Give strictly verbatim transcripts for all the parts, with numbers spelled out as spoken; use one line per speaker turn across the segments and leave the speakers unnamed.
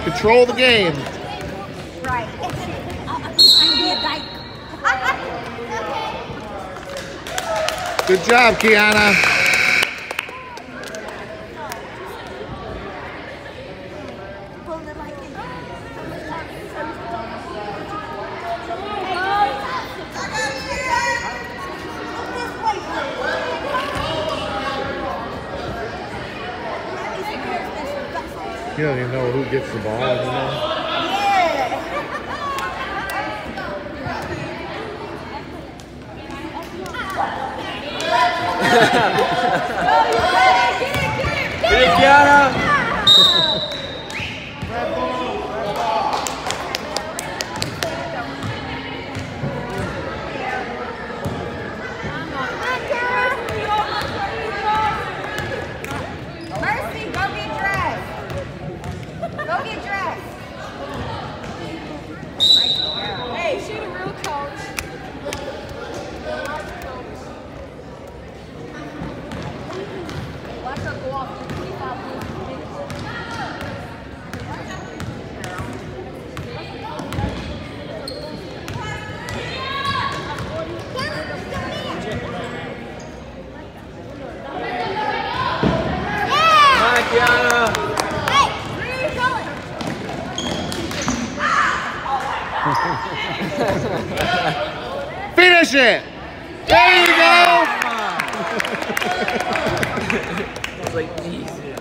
Control the game.
Right.
Good job, Kiana. You don't even know who gets the ball anymore.
Get it, Kiana!
Mercy, go get dressed. Go get dressed. Hey, she the real coach. Watch her go off.
Kiana!
Hey, where are you going?
Finish it! There you go!
I was like, Jesus.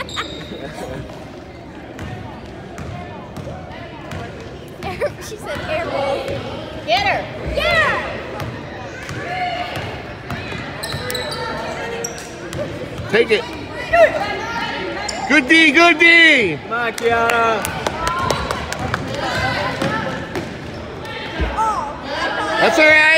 She said airball. Get her! Get her!
Take it. Good D, good D!
Come on, Kiana!
That's all right.